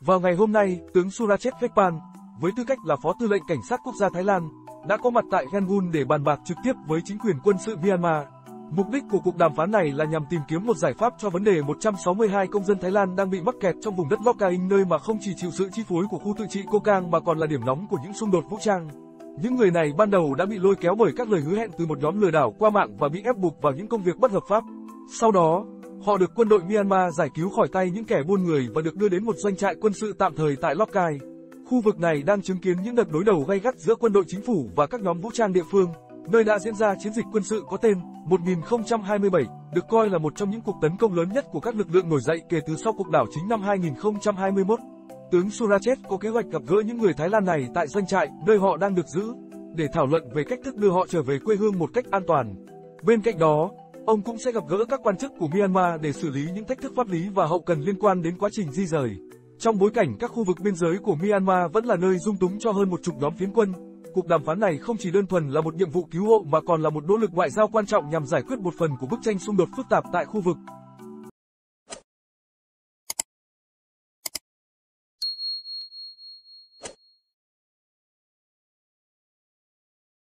Vào ngày hôm nay, tướng Surachet Phekpan, với tư cách là Phó Tư lệnh Cảnh sát Quốc gia Thái Lan, đã có mặt tại Yangon để bàn bạc trực tiếp với chính quyền quân sự Myanmar. Mục đích của cuộc đàm phán này là nhằm tìm kiếm một giải pháp cho vấn đề 162 công dân Thái Lan đang bị mắc kẹt trong vùng đất Lockaing, nơi mà không chỉ chịu sự chi phối của khu tự trị Cô Cang mà còn là điểm nóng của những xung đột vũ trang. Những người này ban đầu đã bị lôi kéo bởi các lời hứa hẹn từ một nhóm lừa đảo qua mạng và bị ép buộc vào những công việc bất hợp pháp. Sau đó, họ được quân đội Myanmar giải cứu khỏi tay những kẻ buôn người và được đưa đến một doanh trại quân sự tạm thời tại Lockai. Khu vực này đang chứng kiến những đợt đối đầu gay gắt giữa quân đội chính phủ và các nhóm vũ trang địa phương, nơi đã diễn ra chiến dịch quân sự có tên 1027, được coi là một trong những cuộc tấn công lớn nhất của các lực lượng nổi dậy kể từ sau cuộc đảo chính năm 2021. Tướng Surachet có kế hoạch gặp gỡ những người Thái Lan này tại doanh trại, nơi họ đang được giữ, để thảo luận về cách thức đưa họ trở về quê hương một cách an toàn. Bên cạnh đó, ông cũng sẽ gặp gỡ các quan chức của Myanmar để xử lý những thách thức pháp lý và hậu cần liên quan đến quá trình di rời. Trong bối cảnh các khu vực biên giới của Myanmar vẫn là nơi dung túng cho hơn 10 nhóm phiến quân, cuộc đàm phán này không chỉ đơn thuần là một nhiệm vụ cứu hộ mà còn là một nỗ lực ngoại giao quan trọng nhằm giải quyết một phần của bức tranh xung đột phức tạp tại khu vực.